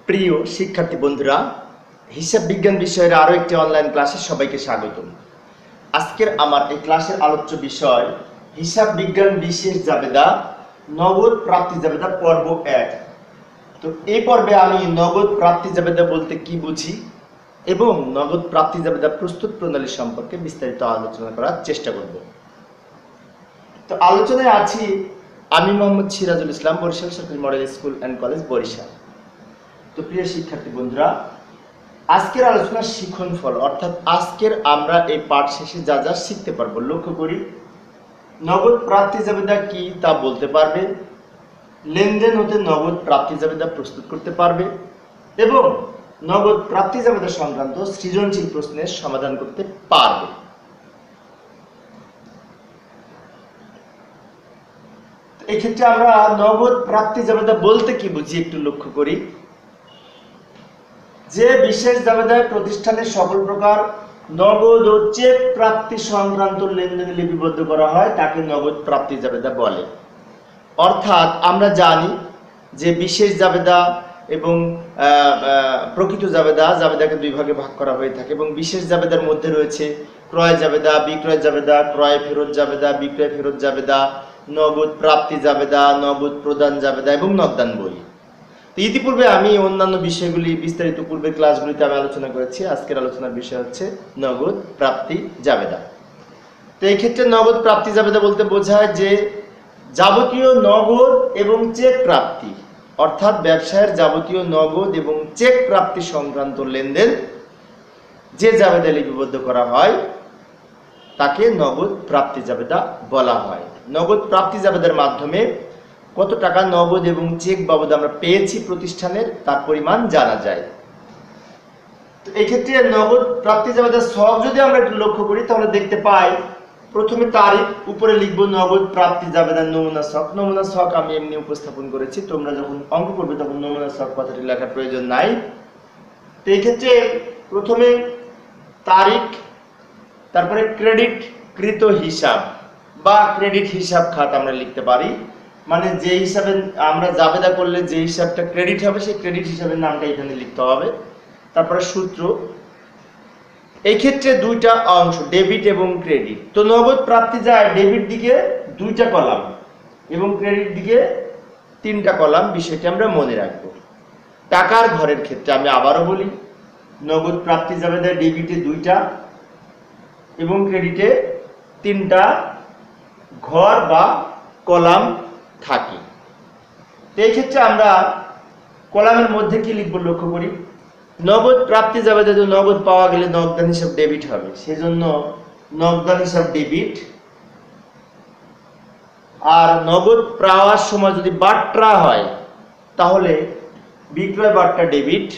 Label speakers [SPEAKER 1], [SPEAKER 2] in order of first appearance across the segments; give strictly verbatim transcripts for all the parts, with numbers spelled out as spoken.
[SPEAKER 1] প্রিয় শিক্ষার্থী বন্ধুরা, হিসাব বিজ্ঞান বিষয়ের আরো একটি অনলাইন ক্লাসে সবাইকে স্বাগতম। আজকের আমার এই ক্লাসের আলোচ্য বিষয় হিসাব বিজ্ঞান বিশেষ জাবেদা নগদ প্রাপ্তি জাবেদা পর্ব এক। তো এই পর্বে আমি নগদ প্রাপ্তি জাবেদা বলতে কি বুঝি এবং নগদ প্রাপ্তি জাবেদা প্রস্তুত প্রণালী সম্পর্কে বিস্তারিত আলোচনা করার চেষ্টা করব। তো আলোচনায় আছি আমি মোহাম্মদ সিরাজুল ইসলাম, বরিশাল সরকারি model school and college Barishal. তো প্রিয় শিক্ষার্থী বন্ধুরা, আজকের আলোচনার শিখন ফল অর্থাৎ আজকের আমরা এই পাঠ শেষে যা যা শিখতে পারবো, লক্ষ্য করি নগদ প্রাপ্তি জাবেদা কি তা বলতে পারবে, লেনদেন হতে নগদ প্রাপ্তি জাবেদা প্রস্তুত করতে পারবে এবং নগদ প্রাপ্তি জাবেদা সংক্রান্ত সৃজনশীল প্রশ্নের সমাধান করতে পারবে। এক্ষেত্রে আমরা নগদ প্রাপ্তি জাবেদা বলতে কি বুঝি একটু লক্ষ্য করি। যে বিশেষ জাবেদায় প্রতিষ্ঠানের সকল প্রকার নগদ ও চেক প্রাপ্তি সংক্রান্ত লেনদেন লিপিবদ্ধ করা হয় তাকে নগদ প্রাপ্তি জাবেদা বলে। অর্থাৎ আমরা জানি যে বিশেষ জাবেদা এবং প্রকৃত জাবেদা জাবেদাকে দুই ভাগে ভাগ করা হয়ে থাকে এবং বিশেষ জাবেদার মধ্যে রয়েছে ক্রয় জাবেদা, বিক্রয় জাবেদা, ক্রয় ফেরত জাবেদা, বিক্রয় ফেরত জাবেদা, নগদ প্রাপ্তি জাবেদা, নগদ প্রদান জাবেদা এবং নগদান বই। ইতিপূর্বে আমি অন্যান্য বিষয়গুলি বিস্তারিত পূর্বের ক্লাসগুলিতে আমি আলোচনা করেছি। আজকের আলোচনার বিষয় হচ্ছে নগদ প্রাপ্তি জাবেদা। তো এই ক্ষেত্রে নগদ প্রাপ্তি জাবেদা বলতে বোঝায় যে যাবতীয় নগদ এবং চেক প্রাপ্তি অর্থাৎ ব্যবসায়ের যাবতীয় নগদ এবং চেক প্রাপ্তি সংক্রান্ত লেনদেন যে জাবেদা লিপিবদ্ধ করা হয় তাকে নগদ প্রাপ্তি জাবেদা বলা হয়। নগদ প্রাপ্তি জাবেদার মাধ্যমে কত টাকা নগদ এবং চেক বাবদ আমরা পেয়েছি প্রতিষ্ঠানের তার পরিমাণ জানা যায়। তো এই ক্ষেত্রে নগদ প্রাপ্তি জাবেদার ছক যদি আমরা একটু লক্ষ্য করি তাহলে দেখতে পাই প্রথমে তারিখ, উপরে লিখবো নগদ প্রাপ্তি জাবেদার নমুনা ছক। নমুনা ছক আমি এমনি উপস্থাপন করেছি, তোমরা যখন অঙ্ক করবে তখন নমুনা ছক কথাটি লেখার প্রয়োজন নাই। তো এই ক্ষেত্রে প্রথমে তারিখ, তারপরে ক্রেডিট কৃত হিসাব বা ক্রেডিট হিসাব খাত আমরা লিখতে পারি, মানে যে হিসাবে আমরা জাবেদা করলে যে হিসাবটা ক্রেডিট হবে সেই ক্রেডিট হিসাবের নামটা এখানে লিখতে হবে। তারপরে সূত্র, এই ক্ষেত্রে দুইটা অংশ ডেবিট এবং ক্রেডিট। তো নগদ প্রাপ্তি যায় ডেবিট দিকে দুইটা কলাম এবং ক্রেডিট দিকে তিনটা কলাম, বিষয়টি আমরা মনে রাখবো। টাকার ঘরের ক্ষেত্রে আমি আবারও বলি নগদ প্রাপ্তি জাবেদা ডেবিটে দুইটা এবং ক্রেডিটে তিনটা ঘর বা কলাম থাকে। এই ক্ষেত্রে আমরা কলামের মধ্যে কি লিখব লক্ষ্য করি। নগদ প্রাপ্তি জাবেদা যে নগদ পাওয়া গেলে নগদান হিসাব ডেবিট হবে, সেজন্য নগদান হিসাব ডেবিট। আর নগদ পাওয়ার সময় যদি বাট্রা হয় তাহলে বিক্রয় বাট্রা ডেবিট।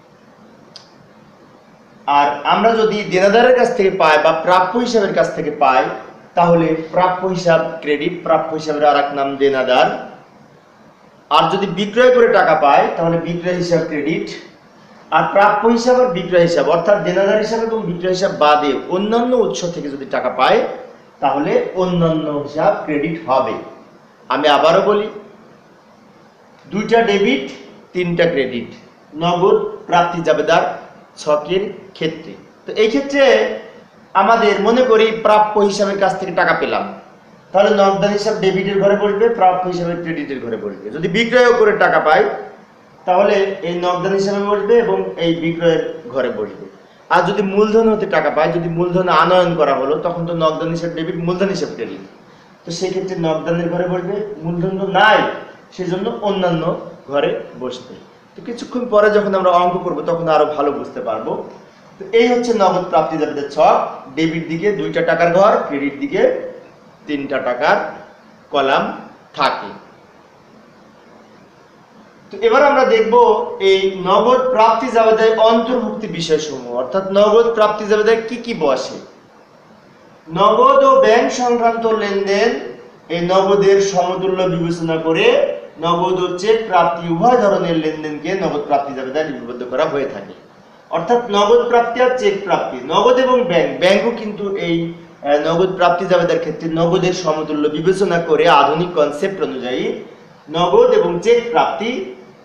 [SPEAKER 1] আর আমরা যদি দেনাদারের কাছ থেকে পাই বা প্রাপ্য হিসাবের কাছ থেকে পাই তাহলে প্রাপ্য হিসাব ক্রেডিট, প্রাপ্য হিসাবের আর এক নাম দেনাদার। আর যদি বিক্রয় করে টাকা পাই তাহলে বিক্রয় হিসাব ক্রেডিট। আর প্রাপ্য হিসাব আর বিক্রয় হিসাব অর্থাৎ দেনাদার হিসাব এবং বিক্রয় হিসাব বাদে অন্যান্য উৎস থেকে যদি টাকা পাই তাহলে অন্যান্য হিসাব ক্রেডিট হবে। আমি আবারও বলি দুইটা ডেবিট তিনটা ক্রেডিট নগদ প্রাপ্তি জাবেদার ছকের ক্ষেত্রে। তো এই ক্ষেত্রে আমাদের মনে করি প্রাপ্য হিসাবের কাছ থেকে টাকা পেলাম, তাহলে নগদান হিসাব ডেবিটের ঘরে বসবে, প্রাপ্য হিসাবে ক্রেডিটের ঘরে বসবে। যদি বিক্রয় করে টাকা পাই তাহলে এই নগদান হিসাবে বসবে এবং এই বিক্রয়ের ঘরে বসবে। আর যদি মূলধন হতে টাকা পাই, যদি মূলধন আনয়ন করা হলো তখন তো নগদান হিসাব ডেবিট, মূলধন হিসাব ক্রেডিট। তো সেই ক্ষেত্রে নগদানের ঘরে বসবে, মূলধন তো নাই সেজন্য অন্যান্য ঘরে বসবে। তো কিছুক্ষণ পরে যখন আমরা অঙ্ক করবো তখন আরো ভালো বুঝতে পারবো। তো এই হচ্ছে নগদ প্রাপ্তি জাবেদার ছক। ডেবিট দিকে দুইটা টাকার ঘর, ক্রেডিট দিকে তিনটা টাকার কলাম থাকে। তো এবার আমরা দেখব এই নগদ প্রাপ্তি জাবেদায় অন্তর্ভুক্তি বিষয়সমূহ অর্থাৎ নগদ প্রাপ্তি জাবেদায় কি কি বসে। নগদ ও ব্যাংক সংক্রান্ত লেনদেন, এই নগদের সমতুল্য বিবেচনা করে নগদ ও চেক প্রাপ্তি উভয় ধরনের লেনদেনকে নগদ প্রাপ্তি জাবেদায় লিপিবদ্ধ করা হয়ে থাকে। অর্থাৎ নগদ প্রাপ্তি আর চেক প্রাপ্তি, নগদ এবং ব্যাংক, ব্যাংকও কিন্তু এই নগদ প্রাপ্তি জাবেদার ক্ষেত্রে নগদের সমতুল্য বিবেচনা করে আধুনিক কনসেপ্ট অনুযায়ী নগদ এবং চেক প্রাপ্তি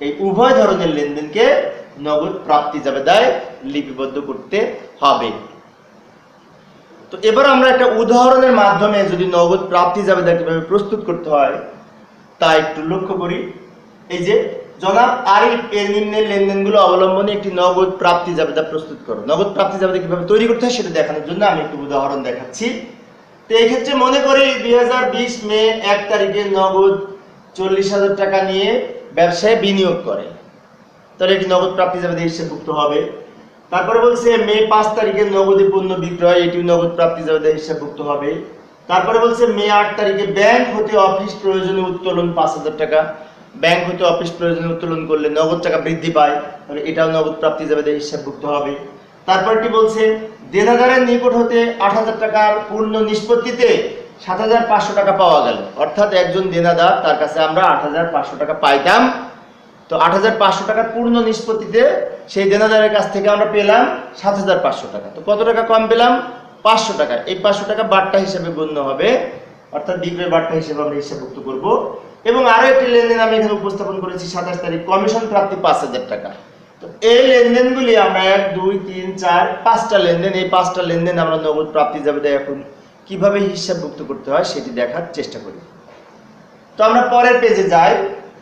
[SPEAKER 1] এই উভয় ধরনের লেনদেনকে নগদ প্রাপ্তি জাবেদায় লিপিবদ্ধ করতে হবে। তো এবার আমরা একটা উদাহরণের মাধ্যমে যদি নগদ প্রাপ্তি জাবেদা কিভাবে প্রস্তুত করতে হয় তা একটু লক্ষ্য করি। এই যে জনাব আরিফ এর নিম্নের লেনদেনগুলো অবলম্বনে একটি নগদ প্রাপ্তি জাবেদা প্রস্তুত করো। নগদ প্রাপ্তি জাবেদা কিভাবে তৈরি করতে হয় সেটা দেখানোর জন্য আমি একটু উদাহরণ দেখাচ্ছি। তো এই ক্ষেত্রে মনে করি দুই হাজার বিশ মে এক তারিখে নগদ চল্লিশ হাজার টাকা নিয়ে ব্যবসায় বিনিয়োগ করে, তাহলে এটি নগদ প্রাপ্তি জাবেদা হিসাবভুক্ত হবে। তারপরে বলছে মে পাঁচ তারিখে নগদে পণ্য বিক্রয়, এটি নগদ প্রাপ্তি জাবেদা হিসাবভুক্ত হবে। তারপরে বলছে মে আট তারিখে ব্যাংক হতে অফিস প্রয়োজনে উত্তোলন পাঁচ হাজার টাকা, ব্যাংক হতে অফিস প্রয়োজনে উত্তোলন করলে নগদ টাকা বৃদ্ধি পায়, তাহলে এটাও নগদ প্রাপ্তি জাবেদা হিসাবভুক্ত হবে। তারপরটি বলছে দেনাদারের নিকট হতে আট হাজার টাকার পূর্ণ নিষ্পত্তিতে সাত হাজার পাঁচশো টাকা পাওয়া গেল, অর্থাৎ একজন দেনাদার তার কাছে আমরা আট হাজার পাঁচশো টাকা পাইতাম, তো আট হাজার পাঁচশো টাকার পূর্ণ নিষ্পত্তিতে সেই দেনাদারের কাছ থেকে আমরা পেলাম সাত হাজার পাঁচশো টাকা। তো কত টাকা কম পেলাম? পাঁচশো টাকা। এই পাঁচশো টাকা বাট্টা হিসেবে গণ্য হবে, অর্থাৎ বিক্রয় বাট্টা হিসেবে আমরা হিসাবভুক্ত করব। এবং আরো একটি লেনদেন আমি এখানে উপস্থাপন করেছি সাতাশ তারিখ, কমিশন প্রাপ্তি পাঁচ হাজার টাকা। তো এই লেনদেনগুলি আমরা এক দুই তিন চার পাঁচটা লেনদেন, এই পাঁচটা লেনদেন আমরা নগদ প্রাপ্তি জাবেদা এখন কিভাবে হিসাবভুক্ত করতে হয় সেটি দেখার চেষ্টা করি। তো আমরা পরের পেজে যাই।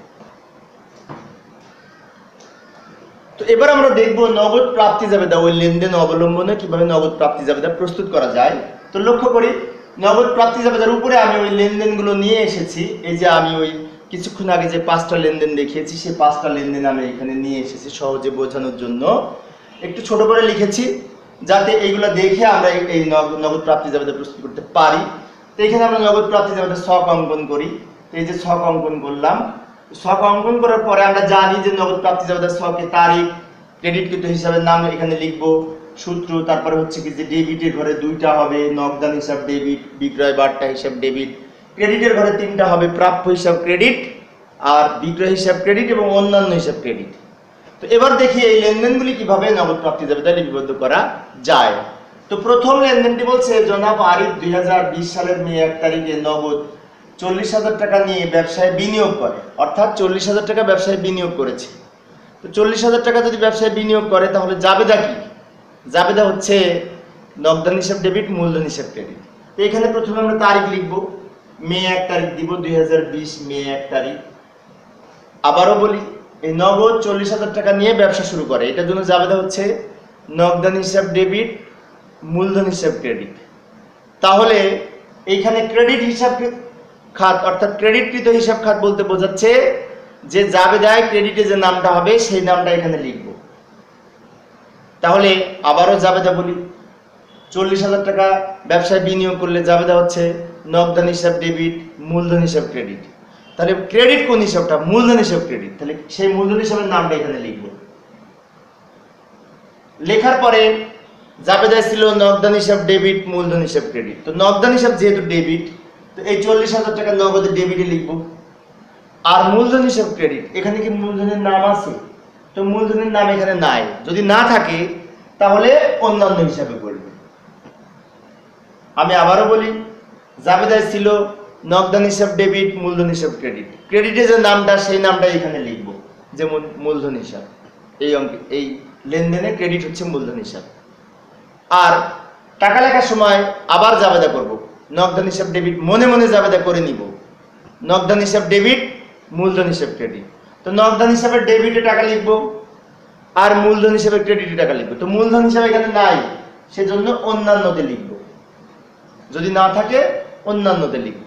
[SPEAKER 1] তো এবার আমরা দেখব নগদ প্রাপ্তি জাবেদা ওই লেনদেন অবলম্বনে কিভাবে নগদ প্রাপ্তি জাবেদা প্রস্তুত করা যায়। তো লক্ষ্য করি নগদ প্রাপ্তি জাবেদার উপরে আমি ওই লেনদেনগুলো নিয়ে এসেছি। এই যে আমি ওই কিছুক্ষণ আগে যে পাঁচটা লেনদেন দেখিয়েছি সেই পাঁচটা লেনদেন আমি এখানে নিয়ে এসেছি সহজে বোঝানোর জন্য। একটু ছোট করে লিখেছি যাতে এইগুলো দেখে আমরা এই নগদ প্রাপ্তি জাবেদা প্রস্তুত করতে পারি। তো এখানে আমরা নগদ প্রাপ্তি জাবেদা ছক অঙ্কন করি। এই যে ছক অঙ্কন করলাম, ছক অঙ্কন করার পরে আমরা জানি যে নগদ প্রাপ্তি জাবেদা ছকে তারিখ, ক্রেডিটকৃত হিসাবের নাম এখানে লিখবো, সূত্র, তারপরে হচ্ছে কি যে ডেবিটের ঘরে দুইটা হবে নগদান হিসাব ডেবিট, বিক্রয় বাট্টা হিসাব ডেবিট, ক্রেডিটের ঘরে তিনটা হবে প্রাপ্য হিসাব ক্রেডিট, আর বিক্রয় হিসাব ক্রেডিট এবং অন্যান্য হিসাব ক্রেডিট। তো এবার দেখি এই লেনদেনগুলি কিভাবে নগদ প্রাপ্তি জাবেদায় লিপিবদ্ধ করা যায়। তো প্রথম লেনদেনটি বলছে জনাব আরিফ দুই হাজার বিশ সালের মে এক তারিখে নগদ চল্লিশ হাজার টাকা নিয়ে ব্যবসায় বিনিয়োগ করে, অর্থাৎ চল্লিশ হাজার টাকা ব্যবসায় বিনিয়োগ করেছে। তো চল্লিশ হাজার টাকা যদি ব্যবসায় বিনিয়োগ করে তাহলে জাবেদা কি? জাবেদা হচ্ছে নগদান হিসাব ডেবিট, মূলধন হিসাব ক্রেডিট। তো এখানে প্রথমে আমরা তারিখ লিখবো, মে এক তারিখ দিব, দুই হাজার বিশ মে এক তারিখ। আবারও বলি এই নগদ চল্লিশ হাজার টাকা নিয়ে ব্যবসা শুরু করে, এটার জন্য জাবেদা হচ্ছে নগদান হিসাব ডেবিট, মূলধন হিসাব ক্রেডিট। তাহলে এইখানে ক্রেডিট হিসাব খাত অর্থাৎ ক্রেডিটকৃত হিসাব খাত বলতে বোঝাচ্ছে যে জাবেদায় ক্রেডিটে যে নামটা হবে সেই নামটা এখানে লিখব। তাহলে আবারও জাবেদা বলি, চল্লিশ হাজার টাকা ব্যবসায় বিনিয়োগ করলে জাবেদা হচ্ছে নগদান হিসাব ডেবিট, মূলধন হিসাব ক্রেডিট। তাহলে ক্রেডিট কোন হিসাবটা? মূলধন হিসাব ক্রেডিট। তাহলে সেই মূলধন হিসাবের নামটা এখানে লিখব। লেখার পরে জাবেদায় ছিল নগদান হিসাব ডেবিট, মূলধন হিসাব ক্রেডিট। তো নগদান হিসাব যেহেতু ডেবিট, তো এই চল্লিশ হাজার টাকা নগদে ডেবিটে লিখবো। আর মূলধন হিসাব ক্রেডিট, এখানে কি মূলধনের নাম আছে? তো মূলধনের নাম এখানে নাই, যদি না থাকে তাহলে অন্যান্য হিসাবে করবে। আমি আবারও বলি জাবেদায় ছিল নগদান হিসাব ডেবিট, মূলধন হিসাব ক্রেডিট। ক্রেডিটের যে নামটা সেই নামটা এখানে লিখব, যেমন মূলধন হিসাব। এই অঙ্কে এই লেনদেনে ক্রেডিট হচ্ছে মূলধন হিসাব। আর টাকা লেখার সময় আবার জাবেদা করব, নগদান হিসাব ডেবিট মনে মনে জাবেদা করে নিব, নগদান হিসাব ডেবিট, মূলধন হিসাব ক্রেডিট। তো নগদান হিসাবে ডেবিটে টাকা লিখব আর মূলধন হিসাবে ক্রেডিটে টাকা লিখব। তো মূলধন হিসাবে এখানে নাই, সেজন্য অন্যান্যতে লিখব, যদি না থাকে অন্যান্যতে লিখব।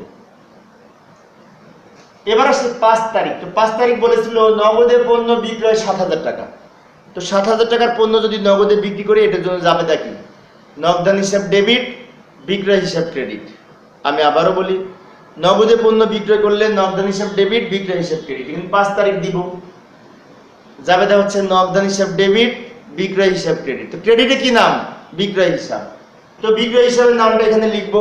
[SPEAKER 1] এবার আসলে পাঁচ তারিখ। তো পাঁচ তারিখ বলেছিল নগদে পণ্য বিক্রয় সাত হাজার টাকা। তো সাত হাজার টাকার পণ্য যদি নগদে বিক্রি করে এটার জন্য জাবেদা কি? নগদান হিসাব ডেবিট, বিক্রয় হিসাব ক্রেডিট। আমি আবারও বলি নগদে পণ্য বিক্রয় করলে নগদান হিসাব ডেবিট, বিক্রয় হিসাব ক্রেডিট। এখানে পাঁচ তারিখ দিব, জাবেদা হচ্ছে নগদান হিসাব ডেবিট, বিক্রয় হিসাব ক্রেডিট। তো ক্রেডিটে কি নাম? বিক্রয় হিসাব। তো বিক্রয় হিসাবের নামটা এখানে লিখব।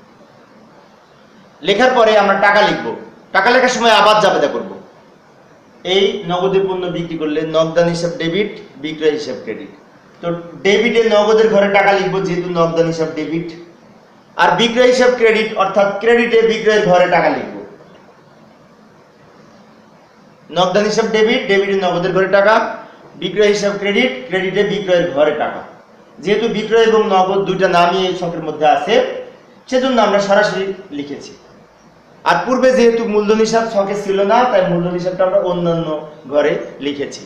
[SPEAKER 1] লেখার পরে আমরা টাকা লিখব, টাকা লেখার সময় আবার জাবেদা করব। এই নগদে পণ্য বিক্রি করলে নগদান হিসাব ডেবিট, বিক্রয় হিসাব ক্রেডিট। তো ডেবিটে নগদের ঘরে টাকা লিখব যেহেতু নগদান হিসাব ডেবিট, আর বিক্রয় হিসাব ক্রেডিট অর্থাৎ ক্রেডিটে বিক্রয়ের ঘরে টাকা লিখব। নগদান হিসাব ডেবিট, ডেবিটে নগদের ঘরে টাকা, বিক্রয় হিসাব ক্রেডিট, ক্রেডিটে বিক্রয়ের ঘরে টাকা। যেহেতু বিক্রয় এবং নগদ দুইটা নামই এই ছকের মধ্যে আছে, সেজন্য আমরা সরাসরি লিখেছি। আর পূর্বে যেহেতু মূলধন হিসাব ছকে ছিল না, তাই মূলধন হিসাবটা আমরা অন্যান্য ঘরে লিখেছি।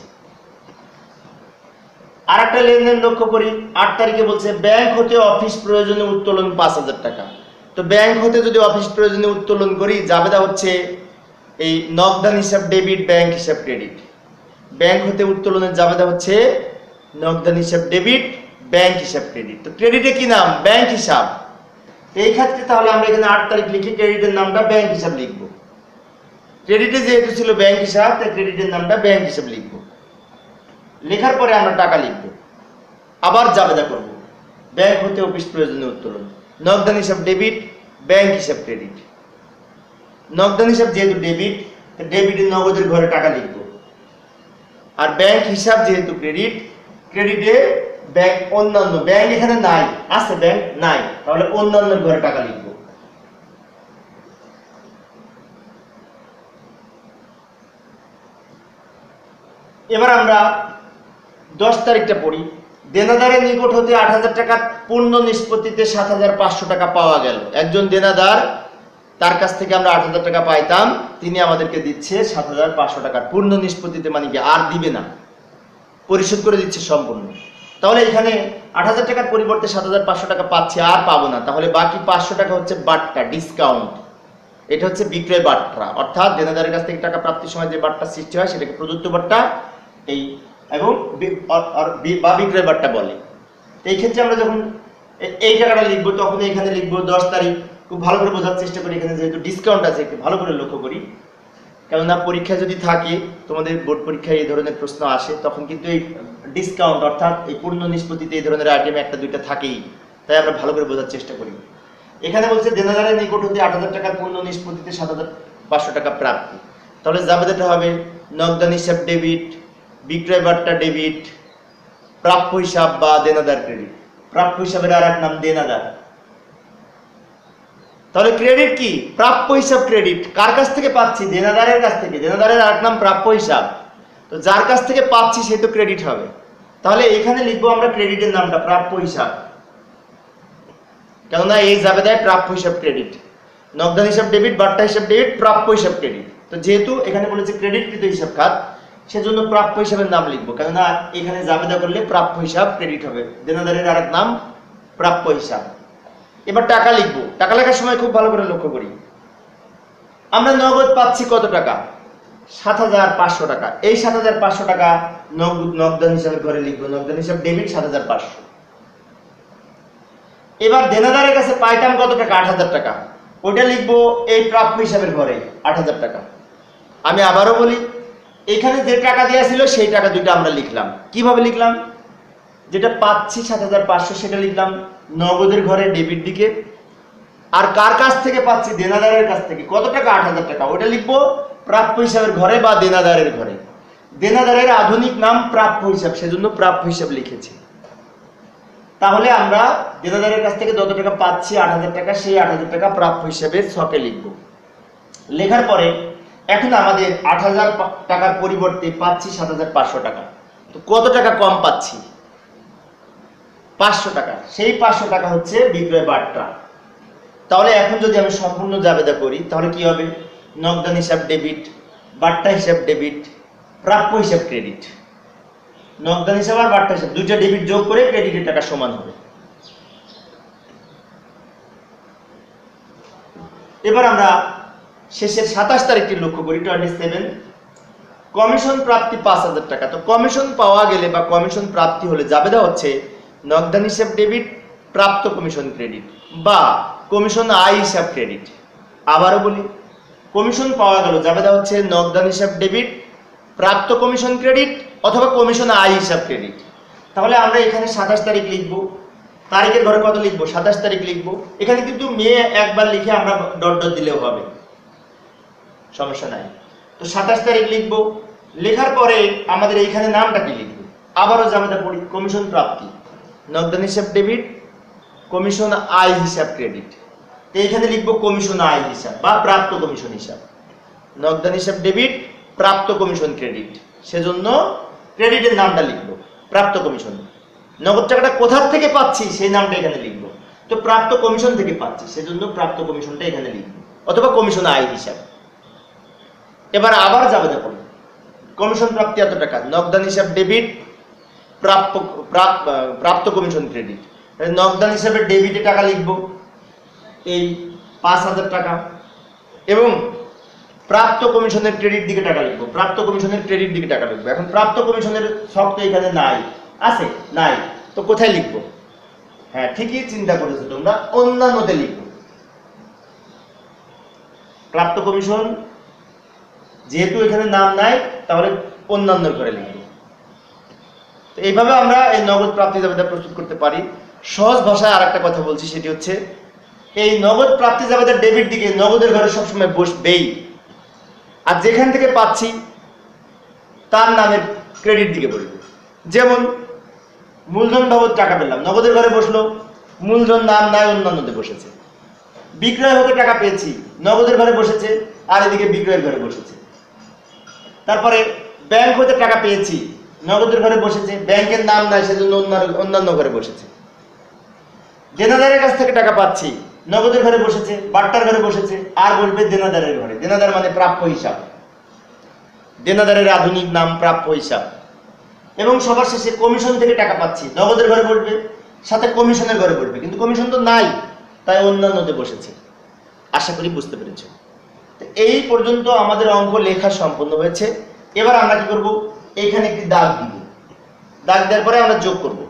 [SPEAKER 1] আর একটা লেনদেন লক্ষ্য করি, আট তারিখে বলছে ব্যাংক হতে অফিস প্রয়োজনে উত্তোলন পাঁচ হাজার টাকা। তো ব্যাংক হতে যদি অফিস প্রয়োজনে উত্তোলন করি, জাবেদা হচ্ছে এই নগদান হিসাব ডেবিট, ব্যাংক হিসাব ক্রেডিট। ব্যাংক হতে উত্তোলনের জাবেদা হচ্ছে নগদান হিসাব ডেবিট, ব্যাংক হিসাব ক্রেডিট। তো ক্রেডিটে কি নাম? ব্যাংক হিসাব। এই ক্ষেত্রে তাহলে আমরা এখানে আট তারিখ লিখে ক্রেডিটের নামটা ব্যাংক হিসাব লিখব। ক্রেডিটে যেহেতু ছিল ব্যাংক হিসাব, তাই ক্রেডিটের নামটা ব্যাংক হিসাব লিখব। লেখার পরে আমরা টাকা লিখব, আবার জাবেদা করব ব্যাংক হতে অফিস প্রয়োজনে উত্তোলন, নগদান হিসাব ডেবিট, ব্যাংক হিসাব ক্রেডিট। নগদান হিসাব যেহেতু ডেবিট, ডেবিটের নগদের ঘরে টাকা লিখব। আর ব্যাংক হিসাব যেহেতু ক্রেডিট, ক্রেডিটে ব্যাংক অন্যান্য, ব্যাংক এখানে নাই, আছে ব্যাংক নাই, তাহলে অন্যান্যের ঘরে টাকা লিখব। এবার আমরা দশ তারিখটা পড়ি। দেনাদারের নিকট হতে আট হাজার টাকা পূর্ণ নিষ্পত্তিতে সাত হাজার পাঁচশো টাকা পাওয়া গেল। একজন দেনাদার, তার কাছ থেকে আমরা আট হাজার টাকা পাইতাম, তিনি আমাদেরকে দিচ্ছে সাত হাজার পাঁচশো টাকা পূর্ণ নিষ্পত্তিতে, মানে কি আর দিবে না, পরিশোধ করে দিচ্ছে সম্পূর্ণ। তাহলে এখানে আট হাজার টাকার পরিবর্তে সাত হাজার পাঁচশো টাকা পাচ্ছি, আর পাবো না। তাহলে বাকি পাঁচশো টাকা হচ্ছে বাট্টা, ডিসকাউন্ট। এটা হচ্ছে বিক্রয় বাট্টা, অর্থাৎ দেনাদারের কাছ থেকে টাকা প্রাপ্তির সময় যে বাট্টা সৃষ্টি হয় সেটাকে প্রদত্ত বাট্টা এই এবং বা বিক্রয় বাট্টা বলে। এই ক্ষেত্রে আমরা যখন এই টাকাটা লিখবো, তখন এখানে লিখবো দশ তারিখ। খুব ভালো করে বোঝার চেষ্টা করি, এখানে যেহেতু ডিসকাউন্ট আছে একটু ভালো করে লক্ষ্য করি, কেননা পরীক্ষা যদি থাকে, তোমাদের বোর্ড পরীক্ষায় এই ধরনের প্রশ্ন আসে, তখন কিন্তু এই ডিসকাউন্ট অর্থাৎ এই পূর্ণ নিষ্পত্তিতে এই ধরনের আইটেম একটা দুইটা থাকেই, তাই আমরা ভালো করে বোঝার চেষ্টা করি। এখানে বলছে দেনাদারের নিকট হতে আট হাজার টাকার পূর্ণ নিষ্পত্তিতে সাত হাজার পাঁচশো টাকা প্রাপ্তি। তাহলে জাবেদাটা হবে নগদান হিসাব ডেবিট, বিক্রয় বাট্টা ডেবিট, প্রাপ্য হিসাব বা দেনাদার ক্রেডিট। প্রাপ্য হিসাবের আর এক নাম দেনাদার। তাহলে ক্রেডিট কি? প্রাপ্য হিসাব ক্রেডিট। কার কাছ থেকে পাচ্ছি? দেনাদারের কাছ থেকে। দেনাদারের আর এক নাম প্রাপ্য হিসাব। তো যার কাছ থেকে পাচ্ছি সে তো ক্রেডিট হবে। তাহলে এখানে লিখবো আমরা ক্রেডিটের নামটা প্রাপ্য হিসাব, কেননা এই জাবেদায় প্রাপ্য হিসাব ক্রেডিট। নগদান হিসাব ডেবিট, বাট্টা হিসাব ডেবিট, প্রাপ্য হিসাব ক্রেডিট। তো যেহেতু এখানে বলেছে ক্রেডিটকৃত হিসাব খাত, সেজন্য প্রাপ্য হিসাবের নাম লিখবো, কেননা এখানে জাবেদা করলে প্রাপ্য হিসাব ক্রেডিট হবে। দেনাদারের আরেক নাম প্রাপ্য হিসাব। এবার টাকা লিখবো। টাকা লেখার সময় খুব ভালো করে লক্ষ্য করি, আমরা নগদ পাচ্ছি কত টাকা? সাত হাজার পাঁচশো টাকা। এই সাত হাজার পাঁচশো টাকা নগদান হিসাবের ঘরে লিখবো, নগদান হিসাব ডেবিট সাত হাজার পাঁচশো। এবার দেনাদারের কাছে পাইতাম কত টাকা? আট হাজার টাকা। ওইটা লিখবো এই প্রাপ্য হিসাবের ঘরে আট হাজার টাকা। আমি আবারও বলি, এখানে যে টাকা দেওয়া ছিল সেই টাকা দুইটা আমরা লিখলাম। কিভাবে লিখলাম? যেটা পাচ্ছি সাত হাজার পাঁচশো সেটা লিখলাম নগদের ঘরে ডেবিট দিকে, আর কার কাছ থেকে পাচ্ছি? দেনাদারের কাছ থেকে। কত টাকা? আট হাজার টাকা। ওটা লিখবো প্রাপ্য হিসাবের ঘরে বা দেনাদারের ঘরে। দেনাদারের আধুনিক নাম প্রাপ্য হিসাব, সেজন্য প্রাপ্য হিসাব লিখেছি। তাহলে আমরা দেনাদারের কাছ থেকে যত টাকা পাচ্ছি আট হাজার টাকা, সেই আট হাজার টাকা প্রাপ্য হিসাবে ছকে লিখবো। লেখার পরে এখন আমাদের আট হাজার টাকার পরিবর্তে পাচ্ছি সাত হাজার পাঁচশো টাকা। তো কত টাকা কম পাচ্ছি? পাঁচশো টাকা। সেই পাঁচশো টাকা হচ্ছে বিক্রয় বাট্টা। তাহলে এখন যদি আমি সম্পূর্ণ জাবেদা করি, তাহলে কি হবে? নগদান হিসাব ডেবিট, বাট্টা হিসাব ডেবিট, প্রাপ্য হিসাব ক্রেডিট। নগদান হিসাব আর বাট্টা হিসাব দুইটা ডেবিট যোগ করে ক্রেডিটের টাকা সমান হবে। এবার আমরা শেষের সাতাশ তারিখটি লক্ষ্য করি, টোয়েন্টি সেভেন। কমিশন প্রাপ্তি পাঁচ হাজার টাকা। তো কমিশন পাওয়া গেলে বা কমিশন প্রাপ্তি হলে জাবেদা হচ্ছে নগদান হিসাব ডেবিট, প্রাপ্ত কমিশন ক্রেডিট বা কমিশন আয় হিসাব ক্রেডিট। আবারও বলি, কমিশন পাওয়া গেল, জাবেদা হচ্ছে নগদান হিসাব ডেবিট, প্রাপ্ত কমিশন ক্রেডিট অথবা কমিশন আয় হিসাব ক্রেডিট। তাহলে আমরা এখানে সাতাশ তারিখ লিখবো, তারিখের ঘরে কত লিখবো? সাতাশ তারিখ লিখবো। এখানে কিন্তু মে একবার লিখে আমরা ডট ডট দিলেও হবে, সমস্যা নাই। তো সাতাশ তারিখ লিখবো। লেখার পরে আমাদের এইখানে নামটা কি লিখবো? আবারও জাবেদা পড়ি, কমিশন প্রাপ্তি, নগদান হিসাব ডেবিট, কমিশন আয় হিসাব ক্রেডিট। তো এইখানে লিখবো কমিশন আয় হিসাব বা প্রাপ্ত কমিশন হিসাব। নগদান হিসাব ডেবিট, প্রাপ্ত কমিশন ক্রেডিট, সেজন্য ক্রেডিটের নামটা লিখবো প্রাপ্ত কমিশন। নগদ টাকাটা কোথা থেকে পাচ্ছি সেই নামটা এখানে লিখবো, তো প্রাপ্ত কমিশন থেকে পাচ্ছি সেজন্য প্রাপ্ত কমিশনটা এখানে লিখবো, অথবা কমিশন আয় হিসাব। এবার আবার যাবে দেখুন, কমিশন প্রাপ্তি এত টাকা, নগদান হিসাব ডেবিট, প্রাপ্য প্রাপ্ত কমিশন ক্রেডিট। নগদান হিসাবে ডেবিটে টাকা লিখবো এই পাঁচ হাজার টাকা, এবং প্রাপ্ত কমিশনের ক্রেডিট দিকে টাকা লিখবো, প্রাপ্ত কমিশনের ক্রেডিট দিকে টাকা লিখবো। এখন প্রাপ্ত কমিশনের ছক তো এখানে নাই, আছে নাই, তো কোথায় লিখবো? হ্যাঁ ঠিকই চিন্তা করেছো তোমরা, অন্যান্যতে লিখবো। প্রাপ্ত কমিশন যেহেতু এখানে নাম নাই, তাহলে অন্যান্য করে লিখবো। তো এইভাবে আমরা এই নগদ প্রাপ্তি জাবেদা প্রস্তুত করতে পারি। সহজ ভাষায় আর একটা কথা বলছি, সেটি হচ্ছে এই নগদ প্রাপ্তি জাবেদার ডেবিট দিকে নগদের ঘরে সবসময় বসবেই, আর যেখান থেকে পাচ্ছি তার নামের ক্রেডিট দিকে বসবে। যেমন মূলধন বাবদ টাকা পেলাম, নগদের ঘরে বসলো, মূলধন নাম নাই, অন্যান্যতে বসেছে। বিক্রয় হতে টাকা পেয়েছি, নগদের ঘরে বসেছে, আর এদিকে বিক্রয়ের ঘরে বসেছে। তারপরে ব্যাংক হতে টাকা পেয়েছি, নগদের ঘরে বসেছে, ব্যাংকের নাম নাই সেজন্য অন্যান্য ঘরে বসেছে। দেনাদারের কাছ থেকে টাকা পাচ্ছি, নগদের ঘরে বসেছে, বাট্টার ঘরে বসেছে, আর বসবে দেনাদারের ঘরে। দেনাদার মানে প্রাপ্য হিসাব, দেনাদারের আধুনিক নাম প্রাপ্য হিসাব। এবং সবার শেষে কমিশন থেকে টাকা পাচ্ছি, নগদের ঘরে বসবে, সাথে কমিশনের ঘরে বসবে, কিন্তু কমিশন তো নাই, তাই অন্যান্যতে বসেছে। আশা করি বুঝতে পেরেছ। এই পর্যন্ত আমাদের অঙ্ক লেখা সম্পন্ন হয়েছে। এবার আমরা কি করব, এখানে একটি দাগ দিব, দাগ দেওয়ার পরে আমরা যোগ করব,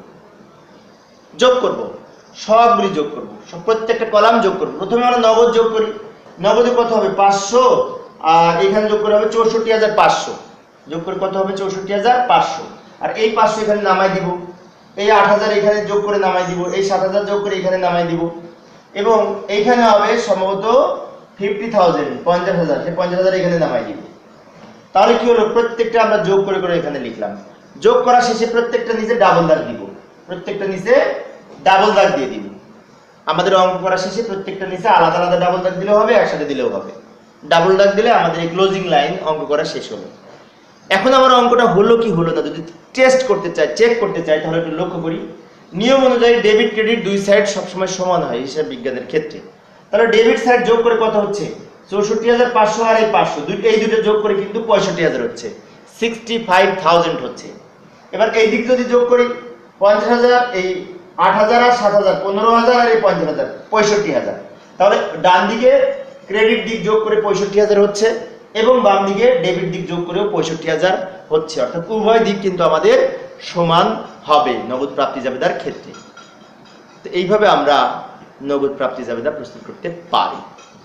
[SPEAKER 1] যোগ করব সবগুলি যোগ করব, সব প্রত্যেকটা কলাম যোগ করব। প্রথমে আমরা নগদ যোগ করি, নগদে কত হবে পাঁচশো, আর এখানে যোগ করে হবে চৌষট্টি হাজার পাঁচশো, যোগ করে কত হবে চৌষট্টি হাজার পাঁচশো, আর এই পাঁচশো এখানে নামাই দিব, এই আট হাজার এখানে যোগ করে নামাই দিব, এই সাত হাজার যোগ করে এখানে নামাই দিব, এবং এইখানে হবে সম্ভবত ফিফটি থাউজেন্ড পঞ্চাশ হাজার, সেই পঞ্চাশ হাজার এখানে নামাই দিব। তাহলে কি হলো, প্রত্যেকটা আমরা যোগ করে করে এখানে লিখলাম। যোগ করা শেষে প্রত্যেকটা নিচে ডাবল দাগ দিব, প্রত্যেকটা নিচে ডাবল দাগ দিয়ে দিব। আমাদের অঙ্ক করা শেষে প্রত্যেকটা নিচে আলাদা আলাদা ডাবল দাগ দিলেও হবে, একসাথে দিলেও হবে। ডাবল দাগ দিলে আমাদের এই ক্লোজিং লাইন অঙ্ক করা শেষ হলো। এখন আমার অঙ্কটা হলো কি হলো না যদি টেস্ট করতে চাই, চেক করতে চাই, তাহলে একটু লক্ষ্য করি। নিয়ম অনুযায়ী ডেবিট ক্রেডিট দুই সাইড সবসময় সমান হয় হিসাব বিজ্ঞানের ক্ষেত্রে। তাহলে ডেবিট সাইড যোগ করে কত হচ্ছে চৌষট্টি হাজার পাঁচশো, আর এই পাঁচশো দুইটা, এই দুটো যোগ করে কিন্তু পঁয়ষট্টি হাজার হচ্ছে, সিক্সটি ফাইভ থাউজেন্ড হচ্ছে। এবার এই দিক যদি যোগ করি পঞ্চাশ হাজার, এই আট হাজার আর সাত হাজার পনেরো হাজার, আর এই পঞ্চাশ হাজার পঁয়ষট্টি হাজার। তাহলে ডান দিকে ক্রেডিট দিক যোগ করে পঁয়ষট্টি হাজার হচ্ছে, এবং বাম দিকে ডেবিট দিক যোগ করেও পঁয়ষট্টি হাজার হচ্ছে, অর্থাৎ উভয় দিক কিন্তু আমাদের সমান হবে নগদ প্রাপ্তি জাবেদার ক্ষেত্রে। তো এইভাবে আমরা নগদ প্রাপ্তি জাবেদা প্রস্তুত করতে পারি।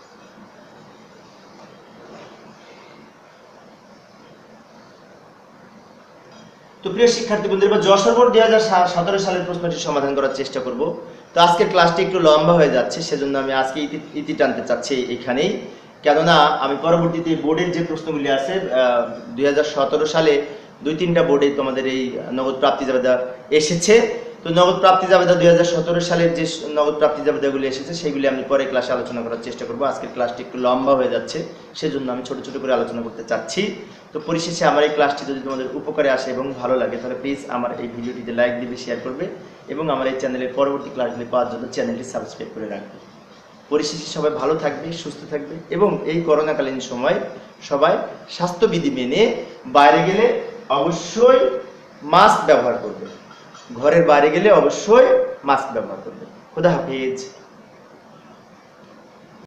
[SPEAKER 1] তো প্রিয় শিক্ষার্থী বন্ধুরা, এবার যশোর বোর্ড দুই হাজার সতেরো সালের প্রশ্নটি সমাধান করার চেষ্টা করব। তো আজকের ক্লাসটি একটু লম্বা হয়ে যাচ্ছে, সেজন্য আমি আজকে ইতি ইতি টানতে চাচ্ছি এখানেই, কেননা আমি পরবর্তীতে বোর্ডের যে প্রশ্নগুলি আছে দুই হাজার সতেরো সালে দুই তিনটা বোর্ডে তোমাদের এই নগদ প্রাপ্তি জাবেদা এসেছে। তো নগদ প্রাপ্তি জাবেদা দুই হাজার সতেরো সালের যে নগদ প্রাপ্তি জাবেদাগুলি এসেছে সেগুলি আমি পরে ক্লাসে আলোচনা করার চেষ্টা করব। আজকের ক্লাসটি একটু লম্বা হয়ে যাচ্ছে, সেজন্য আমি ছোট ছোট করে আলোচনা করতে চাচ্ছি। তো পরিশেষে আমার এই ক্লাসটি যদি তোমাদের উপকারে আসে এবং ভালো লাগে, তাহলে প্লিজ আমার এই ভিডিওটিতে লাইক দিবে, শেয়ার করবে, এবং আমার এই চ্যানেলের পরবর্তী ক্লাসগুলি পাওয়ার জন্য চ্যানেলটি সাবস্ক্রাইব করে রাখবে। পরিশেষে সবাই ভালো থাকবে, সুস্থ থাকবে, এবং এই করোনাকালীন সময় সবাই স্বাস্থ্যবিধি মেনে বাইরে গেলে অবশ্যই মাস্ক ব্যবহার করবে, ঘরের বাইরে গেলে অবশ্যই মাস্ক ব্যবহার করবে। খোদা হাফেজ।